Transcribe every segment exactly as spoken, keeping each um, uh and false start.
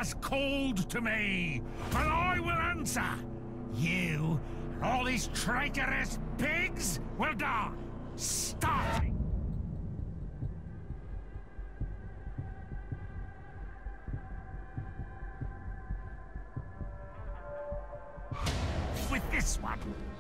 has called to me, and I will answer. You and all these traitorous pigs will die, starving. With this one.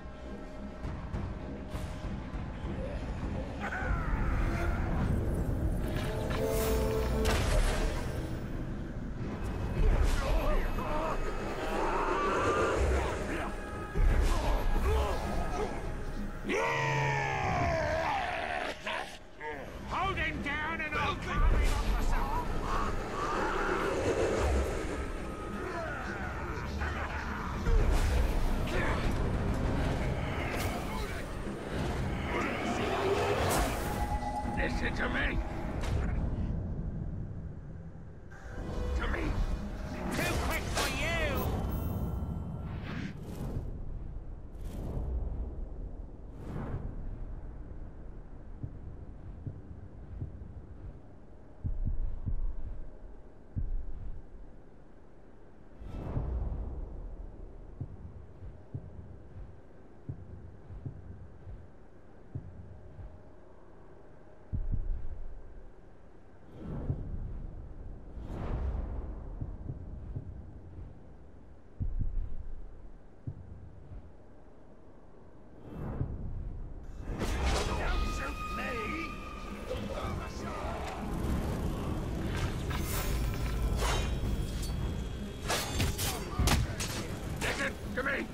Hold him down and I'll carry him up myself. Listen to me. To me. Too quick for you. To me!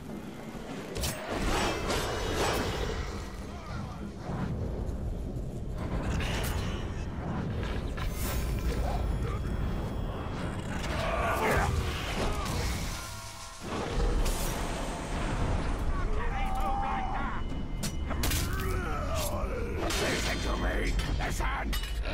Listen to me! Listen!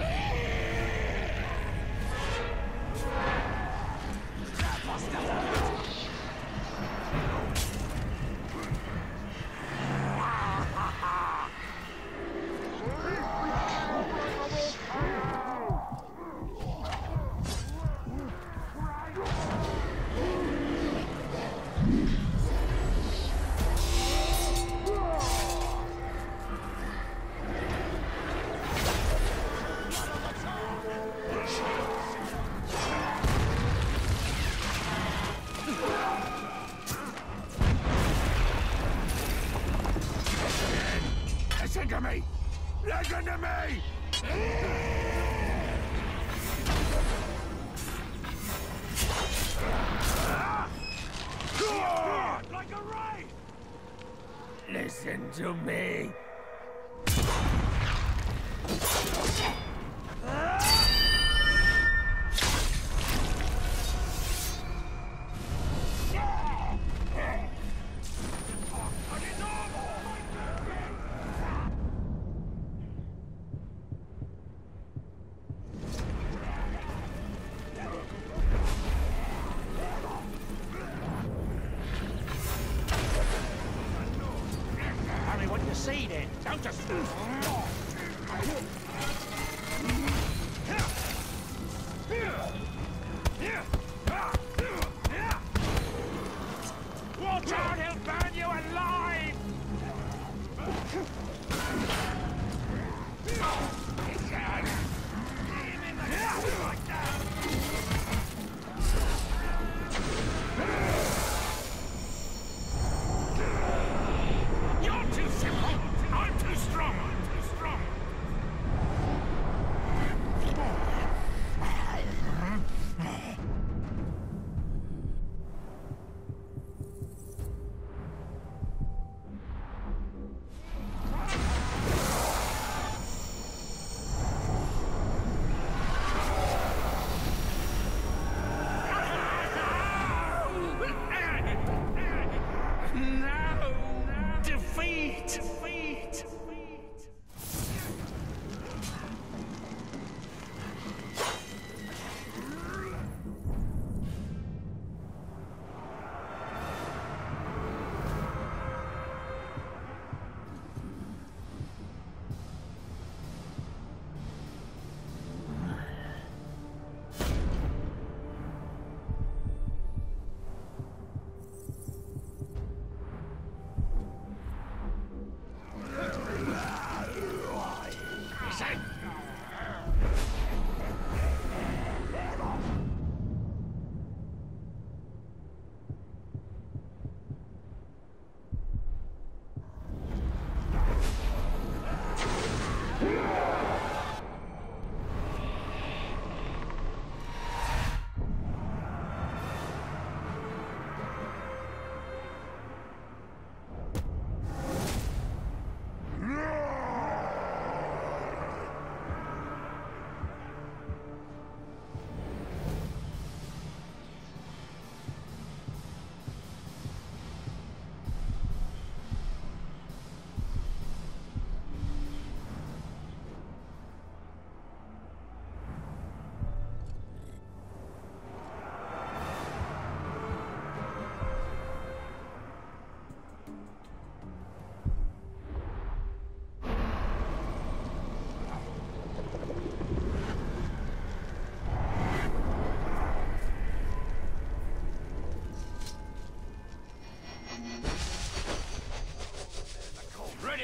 Listen to me! Listen to me! Like a ray! Listen to me! What you see then? Don't just... Watch out, he'll burn you alive! Like that! You're too simple! I'm too strong! I'm too strong!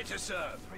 here to serve.